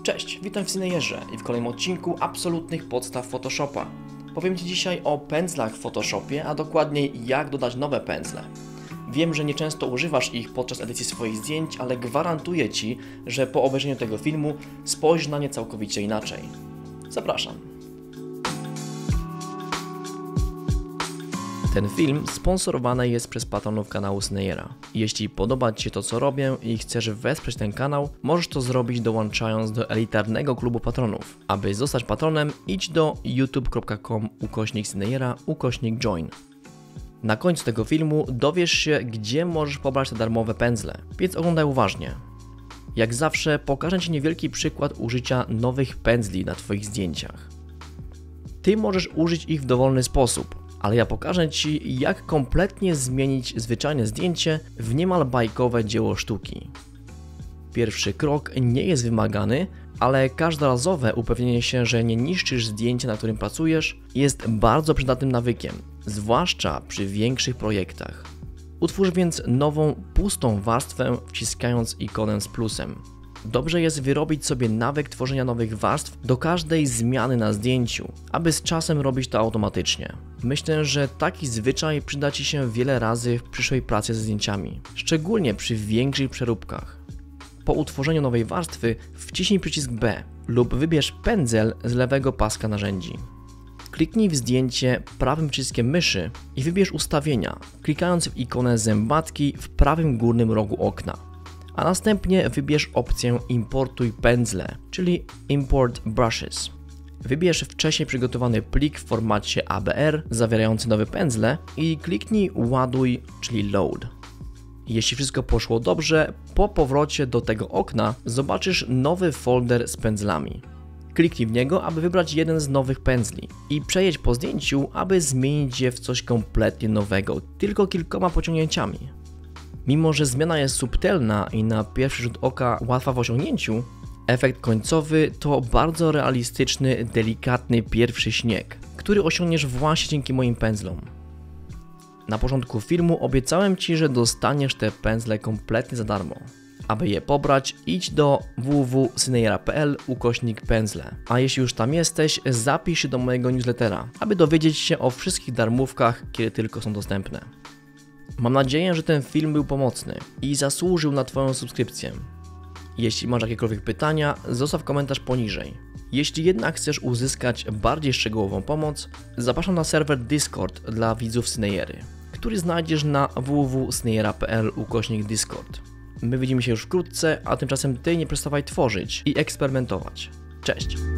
Cześć, witam w Cineyerze i w kolejnym odcinku absolutnych podstaw Photoshopa. Powiem Ci dzisiaj o pędzlach w Photoshopie, a dokładniej jak dodać nowe pędzle. Wiem, że nieczęsto używasz ich podczas edycji swoich zdjęć, ale gwarantuję Ci, że po obejrzeniu tego filmu spojrzysz na nie całkowicie inaczej. Zapraszam. Ten film sponsorowany jest przez patronów kanału Cineyera. Jeśli podoba Ci się to, co robię i chcesz wesprzeć ten kanał, możesz to zrobić dołączając do elitarnego klubu patronów. Aby zostać patronem, idź do youtube.com/Cineyera/join. Na końcu tego filmu dowiesz się, gdzie możesz pobrać te darmowe pędzle, więc oglądaj uważnie. Jak zawsze pokażę Ci niewielki przykład użycia nowych pędzli na Twoich zdjęciach. Ty możesz użyć ich w dowolny sposób, ale ja pokażę Ci, jak kompletnie zmienić zwyczajne zdjęcie w niemal bajkowe dzieło sztuki. Pierwszy krok nie jest wymagany, ale każdorazowe upewnienie się, że nie niszczysz zdjęcia, na którym pracujesz, jest bardzo przydatnym nawykiem, zwłaszcza przy większych projektach. Utwórz więc nową, pustą warstwę, wciskając ikonę z plusem. Dobrze jest wyrobić sobie nawyk tworzenia nowych warstw do każdej zmiany na zdjęciu, aby z czasem robić to automatycznie. Myślę, że taki zwyczaj przyda Ci się wiele razy w przyszłej pracy ze zdjęciami, szczególnie przy większych przeróbkach. Po utworzeniu nowej warstwy wciśnij przycisk B lub wybierz pędzel z lewego paska narzędzi. Kliknij w zdjęcie prawym przyciskiem myszy i wybierz ustawienia, klikając w ikonę zębatki w prawym górnym rogu okna. A następnie wybierz opcję Importuj pędzle, czyli Import Brushes. Wybierz wcześniej przygotowany plik w formacie ABR zawierający nowe pędzle i kliknij Ładuj, czyli Load. Jeśli wszystko poszło dobrze, po powrocie do tego okna zobaczysz nowy folder z pędzlami. Kliknij w niego, aby wybrać jeden z nowych pędzli i przejedź po zdjęciu, aby zmienić je w coś kompletnie nowego, tylko kilkoma pociągnięciami. Mimo że zmiana jest subtelna i na pierwszy rzut oka łatwa w osiągnięciu, efekt końcowy to bardzo realistyczny, delikatny pierwszy śnieg, który osiągniesz właśnie dzięki moim pędzlom. Na początku filmu obiecałem Ci, że dostaniesz te pędzle kompletnie za darmo. Aby je pobrać, idź do www.cineyera.pl/pędzle. A jeśli już tam jesteś, zapisz się do mojego newslettera, aby dowiedzieć się o wszystkich darmówkach, kiedy tylko są dostępne. Mam nadzieję, że ten film był pomocny i zasłużył na Twoją subskrypcję. Jeśli masz jakiekolwiek pytania, zostaw komentarz poniżej. Jeśli jednak chcesz uzyskać bardziej szczegółową pomoc, zapraszam na serwer Discord dla widzów Cineyery, który znajdziesz na www.cineyera.pl/Discord. My widzimy się już wkrótce, a tymczasem Ty nie przestawaj tworzyć i eksperymentować. Cześć!